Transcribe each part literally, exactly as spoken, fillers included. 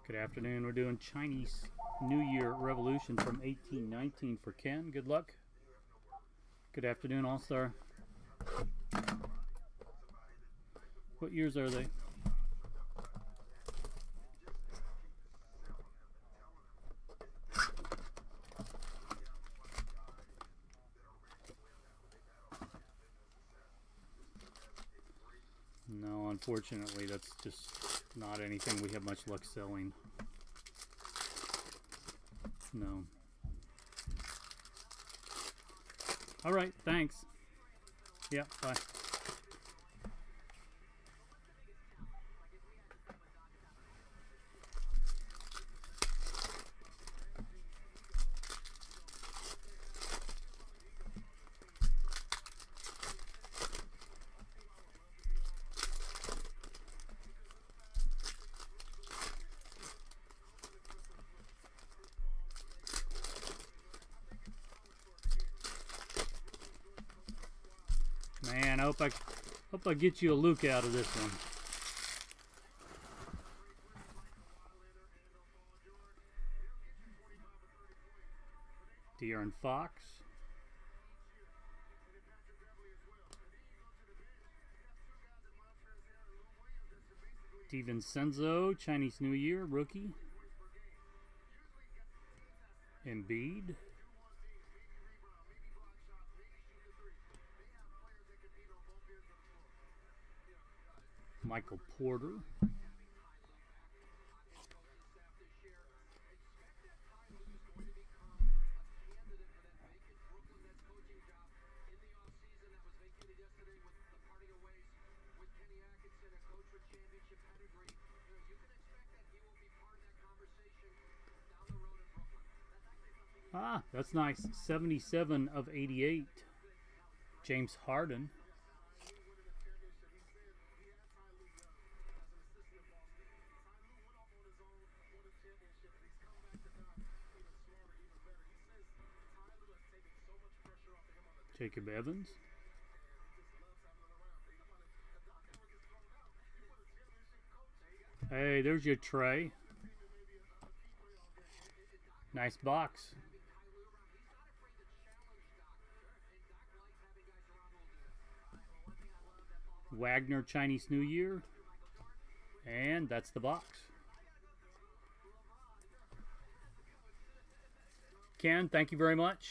Good afternoon. We're doing Chinese New Year Revolution from eighteen nineteen for Ken. Good luck. Good afternoon, All-Star. What years are they? No, unfortunately, that's just not anything we have much luck selling. No. All right, thanks. Yeah, bye. Man, I hope I hope I get you a Luke out of this one. De'Aaron Fox. DiVincenzo, Chinese New Year, rookie. Embiid. Michael Porter. Ah, that's nice. seventy-seven of eighty-eight. James Harden. Jacob Evans. Hey, there's your Trae. Nice box. Wagner, Chinese New Year. And that's the box. Ken, thank you very much.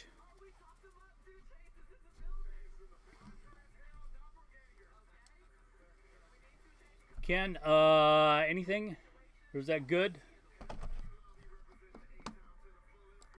Ken, uh, anything? Or was that good?